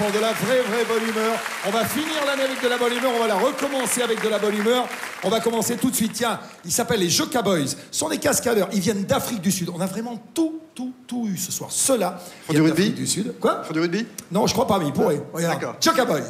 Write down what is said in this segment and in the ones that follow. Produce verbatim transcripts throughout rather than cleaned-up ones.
enfants, de la vraie, vraie bonne humeur. On va finir l'année avec de la bonne humeur, on va la recommencer avec de la bonne humeur. On va commencer tout de suite. Tiens, ils s'appellent les Joka Boys. Ce sont des cascadeurs, ils viennent d'Afrique du Sud. On a vraiment tout, tout, tout eu ce soir. Ceux-là Font du rugby du Sud. Quoi? Font du rugby? Non, je crois pas, mais ils pourraient. D'accord. Joka Boy.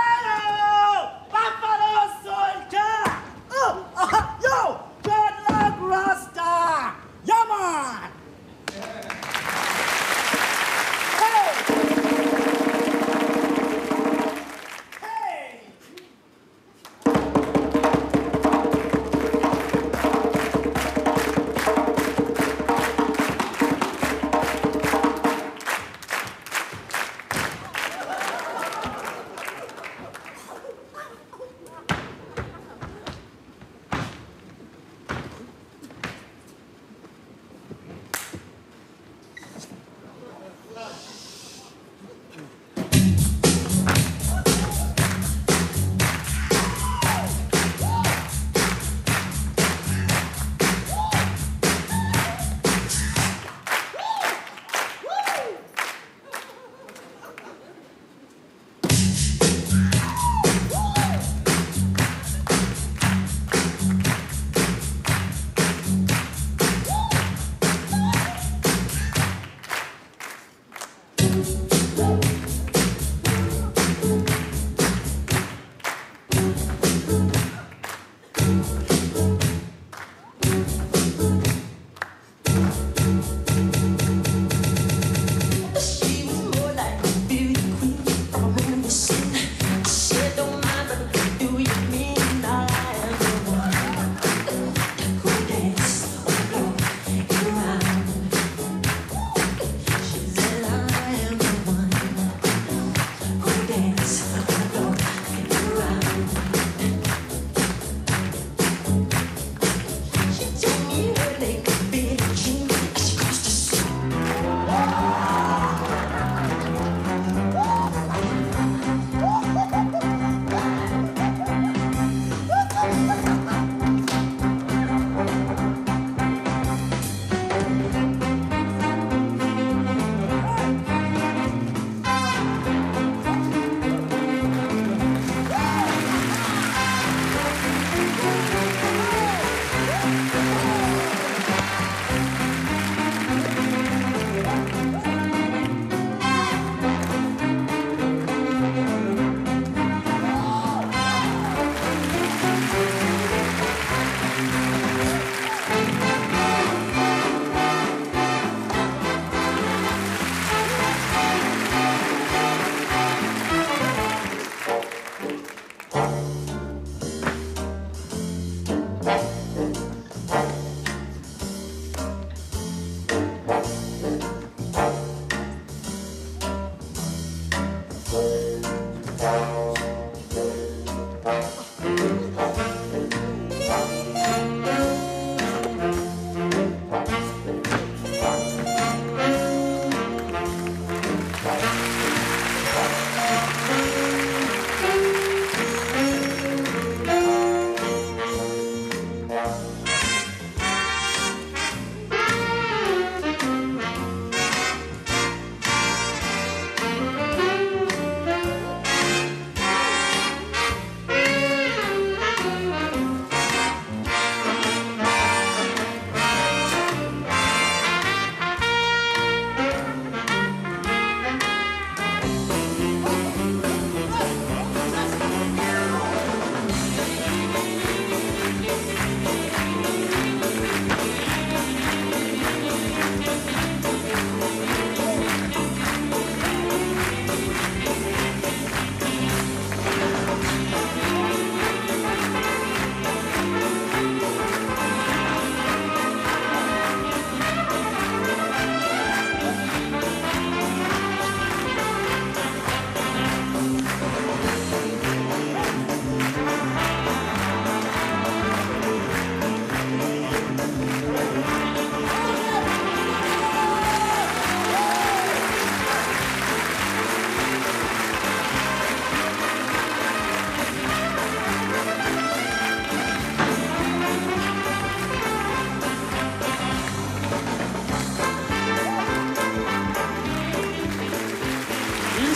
Buffalo soldier! Oh, uh, yo, good luck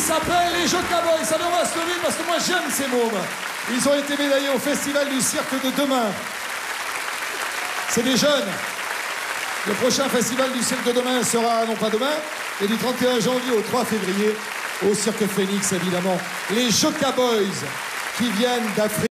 s'appellent les Joca Boys. Ça, on va se lever parce que moi j'aime ces mômes. Ils ont été médaillés au Festival du Cirque de demain. C'est des jeunes. Le prochain Festival du Cirque de demain sera, non pas demain, mais du trente et un janvier au trois février, au Cirque Phoenix, évidemment. Les Joca Boys qui viennent d'Afrique.